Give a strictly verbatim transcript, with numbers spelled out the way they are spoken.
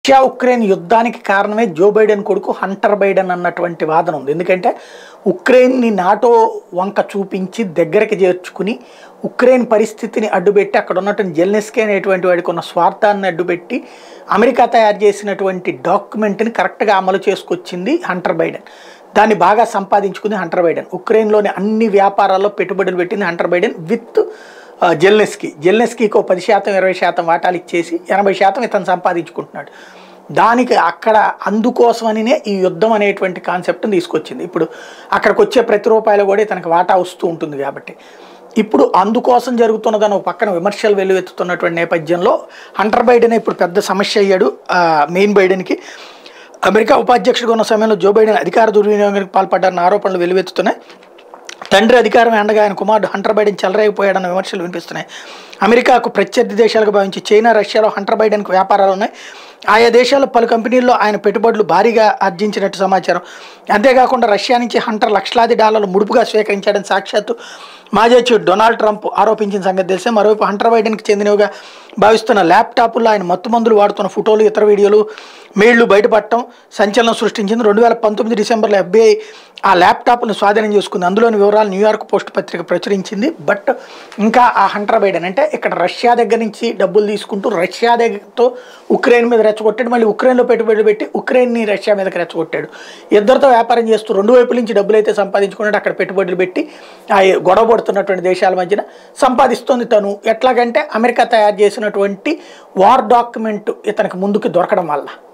Russia Ukraine యుద్ధానికి కారణమే Joe Biden కొడుకు హంటర్ బైడెన్ అన్నటువంటి వాదన ఉంది. ఎందుకంటే ఉక్రెయిన్ని నాటో వంక చూపించి దగ్గరికి చేర్చుకుని ఉక్రెయిన్ పరిస్థితిని అడ్డుపెట్టి అక్కడ ఉన్నటువంటి జెలెన్స్కీ అనేటువంటి వాడికి ఉన్న స్వార్థాన్ని అడ్డుపెట్టి అమెరికా తయారు చేసినటువంటి డాక్యుమెంట్ని కరెక్ట్గా అమలు చేసుకొచ్చింది హంటర్ బైడెన్. దాన్ని బాగా సంపాదించుకుంది హంటర్ బైడెన్. ఉక్రెయిన్లోని అన్ని వ్యాపారాల్లో పెట్టుబడులు పెట్టింది హంటర్ బైడెన్ విత్ జెలెన్స్కీ. జెలెన్స్కీకి ఒక పది శాతం ఇరవై శాతం వాటాలు ఇచ్చేసి ఎనభై శాతం ఇతను సంపాదించుకుంటున్నాడు. దానికి అక్కడ అందుకోసమనినే ఈ యుద్ధం అనేటువంటి కాన్సెప్ట్ని తీసుకొచ్చింది. ఇప్పుడు అక్కడికి వచ్చే ప్రతి రూపాయలు కూడా ఇతనికి వాటా వస్తూ ఉంటుంది. కాబట్టి ఇప్పుడు అందుకోసం జరుగుతున్నదని ఒక పక్కన విమర్శలు వెల్లువెత్తుతున్నటువంటి నేపథ్యంలో హంటర్ బైడెన్ ఇప్పుడు పెద్ద సమస్య అయ్యాడు. మెయిన్ బైడెన్కి అమెరికా ఉపాధ్యక్షుడిగా ఉన్న సమయంలో జో బైడెన్ అధికార దుర్వినియోగానికి పాల్పడ్డారన్న ఆరోపణలు వెల్లువెత్తుతున్నాయి. తండ్రి అధికారం ఎండగా ఆయన కుమారుడు హంటర్ బైడెన్ చెలరైపోయాడన్న విమర్శలు వినిపిస్తున్నాయి. అమెరికాకు ప్రత్యర్థి దేశాలకు భావించి చైనా, రష్యాలో హంటర్ బైడెన్కు వ్యాపారాలు ఉన్నాయి. ఆయా దేశాల్లో పలు కంపెనీల్లో ఆయన పెట్టుబడులు భారీగా ఆర్జించినట్టు సమాచారం. అంతేకాకుండా రష్యా నుంచి హంటర్ లక్షలాది డాలర్లు ముడుపుగా స్వీకరించాడని సాక్షాత్తు మాజీ అధ్యక్షుడు డొనాల్డ్ ట్రంప్ ఆరోపించిన సంగతి తెలిసే. మరోవైపు హంటర్ బైడెన్కి చెందినవిగా భావిస్తున్న ల్యాప్టాప్ల్లో ఆయన మత్తుమందులు వాడుతున్న ఫోటోలు, ఇతర వీడియోలు, మెయిళ్లు బయటపడటం సంచలనం సృష్టించింది. రెండు వేల పంతొమ్మిది డిసెంబర్లో ఎఫ్బిఐ ఆ ల్యాప్టాప్ను స్వాధీనం చేసుకుంది. అందులోని వివరాలు న్యూయార్క్ పోస్ట్ పత్రిక ప్రచురించింది. బట్ ఇంకా ఆ హంటర్ బైడెన్ అంటే ఇక్కడ రష్యా దగ్గర నుంచి డబ్బులు తీసుకుంటూ రష్యా దగ్గరతో ఉక్రెయిన్ మీద రెచ్చగొట్టాడు. మళ్ళీ ఉక్రెయిన్లో పెట్టుబడులు పెట్టి ఉక్రెయిన్ని రష్యా మీదకి రెచ్చగొట్టాడు. ఇద్దరితో వ్యాపారం చేస్తూ రెండు వైపుల నుంచి డబ్బులు అయితే సంపాదించుకున్నాడు. అక్కడ పెట్టుబడులు పెట్టి ఆ గొడవ పడుతున్నటువంటి దేశాల మధ్యన సంపాదిస్తోంది తను. ఎట్లాగంటే అమెరికా తయారు చేసినటువంటి వార్ డాక్యుమెంట్ ఇతనికి ముందుకు దొరకడం వల్ల.